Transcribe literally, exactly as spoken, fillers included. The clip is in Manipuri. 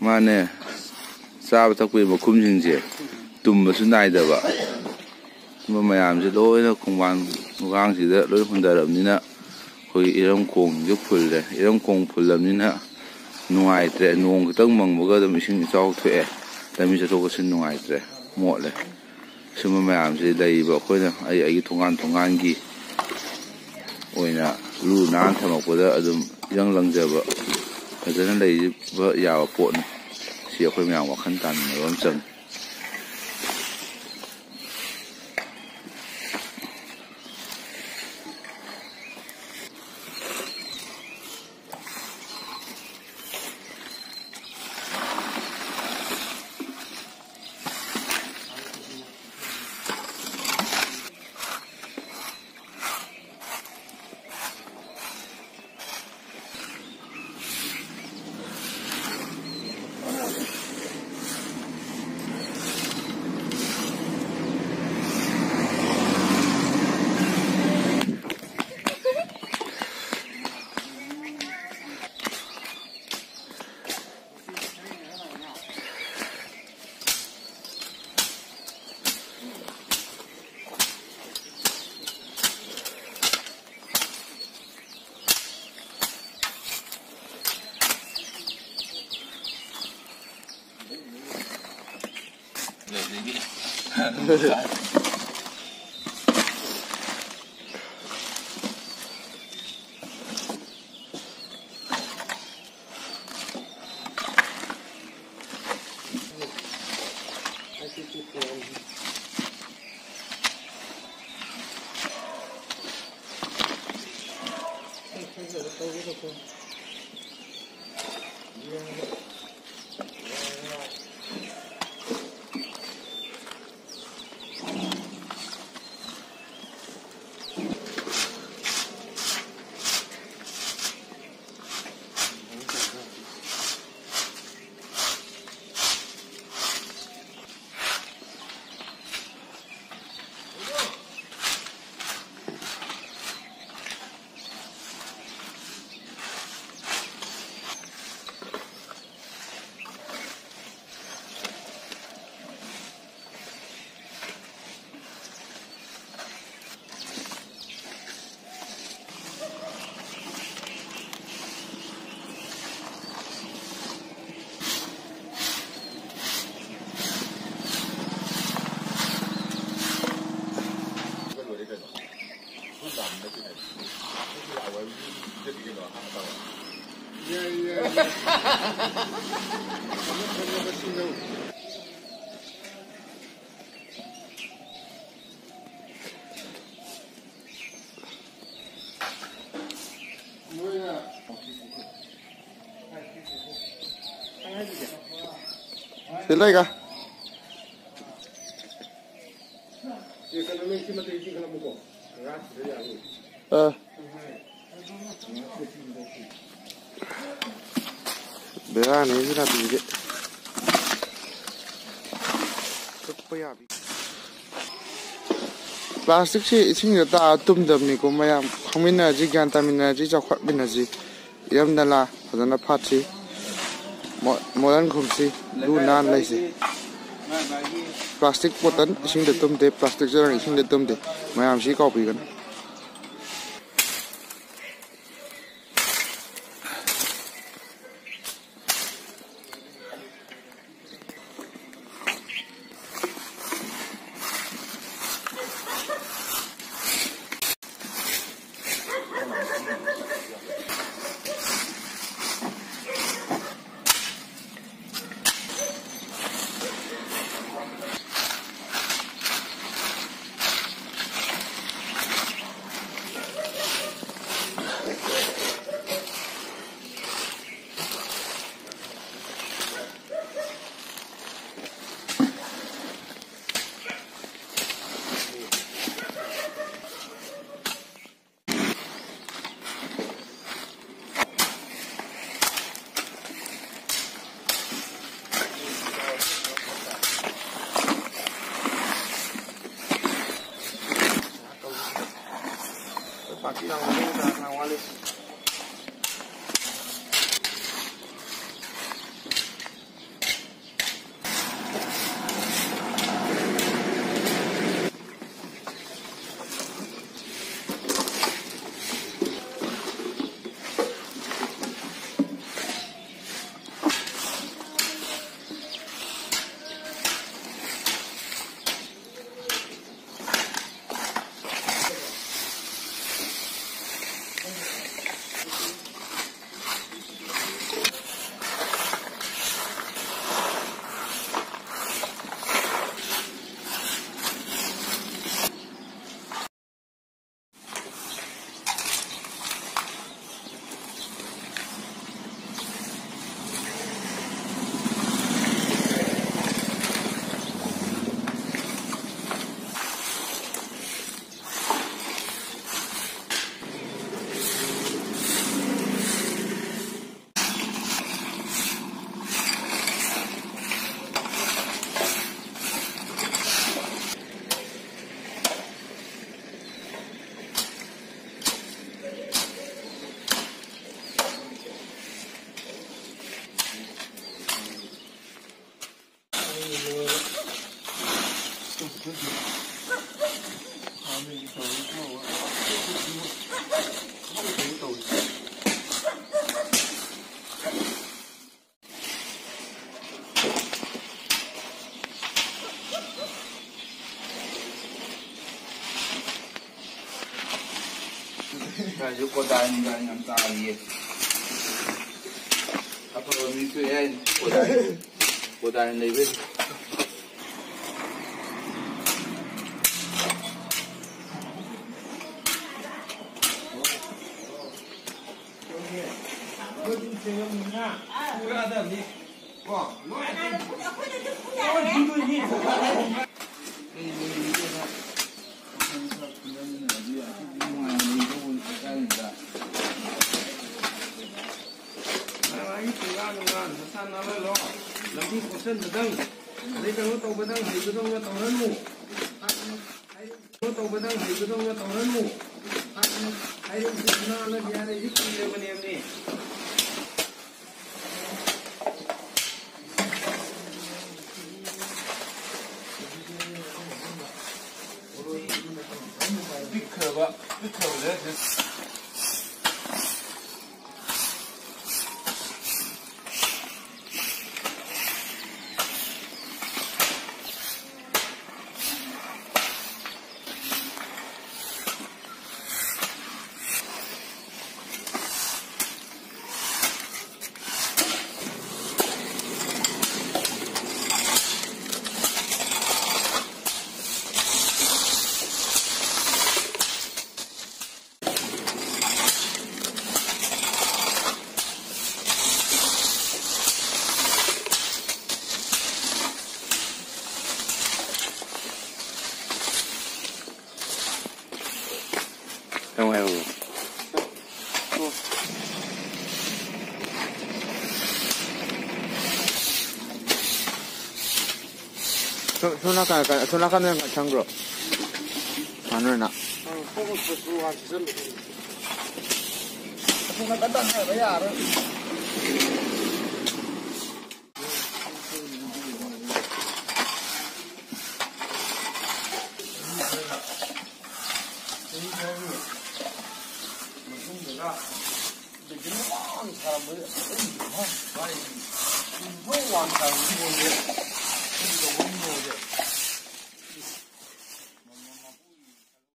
ꯃꯥꯅꯦ ꯆꯥꯕ ꯊꯛꯄꯒꯤ ꯃꯈꯨꯝꯁꯤꯡꯁꯦ ꯇꯨꯝꯕꯁꯨ ꯅꯥꯏꯗꯕ ꯁꯨꯝꯕ ꯃꯌꯥꯝꯁꯦ ꯂꯣꯏꯅ ꯈꯣꯡꯕꯥꯟ ꯈꯣꯡꯒꯥꯡꯁꯤꯗ ꯂꯣꯏ ꯍꯨꯟꯗꯔꯕꯅꯤꯅ ꯑꯩꯈꯣꯏ ꯏꯔꯝꯈꯣꯡꯁꯦ ꯐꯨꯜꯂꯦ ꯏꯔꯝꯈꯣꯡ ꯐꯨꯜꯂꯕꯅꯤꯅ ꯅꯨꯡꯉꯥꯏꯇ꯭ꯔꯦ ꯅꯣꯡ ꯈꯤꯇꯪ ꯃꯪꯕꯒ ꯑꯗꯨꯝ ꯏꯁꯤꯡ ꯏꯆꯥꯎ ꯊꯣꯛꯑꯦ ꯂꯝꯕꯤ ꯆꯠꯊꯣꯛ ꯆꯠꯁꯤꯟ ꯅꯨꯡꯉꯥꯏꯇ꯭ꯔꯦ ꯃꯣꯠꯂꯦ ꯁꯨꯝꯕ ꯃꯌꯥꯝꯁꯦ ꯂꯩꯔꯤꯕ ꯑꯩꯈꯣꯏꯅ ꯑꯩ ꯑꯩꯒꯤ ꯊꯣꯡꯒꯥꯟ ꯊꯣꯡꯒꯥꯟꯒꯤ ꯑꯣꯏꯅ ꯂꯨ ꯅꯥꯟꯅ ꯊꯝꯃꯛꯄꯗ ꯑꯗꯨꯝ ꯏꯔꯪ ꯂꯪꯖꯕ ꯐꯖꯅ ꯂꯩꯕ ꯌꯥꯕ ꯄꯣꯠꯅꯤ ꯁꯤ ꯑꯩꯈꯣꯏ ꯃꯌꯥꯝ ꯋꯥꯈꯜ ꯇꯥꯃꯤꯟꯅꯕ ꯑꯃ ꯆꯪꯉꯤ Thế lấy cả. Ờ. Bé này thế là gì vậy? Plastic sih sing ta tum dam ni ko mayam khangmina ji gyan tamina ji chakhat bina ji yam dala phadana phachi modern khumsi lu nan laisi plastic bottle sing de tum de plastic jar sing de tum de mayam si ko pi gan ꯉꯁꯥꯏꯁꯨ ꯀꯣꯗꯥꯏ ꯅꯨꯡꯗꯥꯏ ꯌꯥꯝ ꯇꯥꯔꯤꯌꯦ ꯑꯐꯕ ꯃꯤꯁꯨ ꯌꯥꯏ ꯀꯣꯗꯥꯏ ꯀꯣꯗꯥꯏ ꯂꯩꯕꯩ ꯂꯝꯕꯤ ꯄꯣꯠꯁꯟꯕꯗꯪ ꯑꯗꯩ ꯀꯩꯅꯣ ꯇꯧꯕꯗꯪ ꯍꯩꯕꯗꯧꯅ ꯇꯧꯔꯅꯨ ꯀꯩꯅꯣ ꯇꯧꯕꯗꯪ ꯍꯩꯕꯗꯧꯅ ꯇꯧꯔꯅꯨ ꯍꯩꯔꯤꯕꯁꯤ ꯅꯥꯜꯂꯗꯤ ꯌꯥꯔꯦ ꯀꯤꯔꯕꯅꯦꯃꯤ ꯄꯤꯛꯈ꯭ꯔꯕ ꯄꯤꯛꯈ꯭ꯔꯕꯗ không heo rồi. 소나카 소나카는 참고로 마늘나. 소나카 딴 거야 알아. 사람들이 많이 무서워하는 사람들이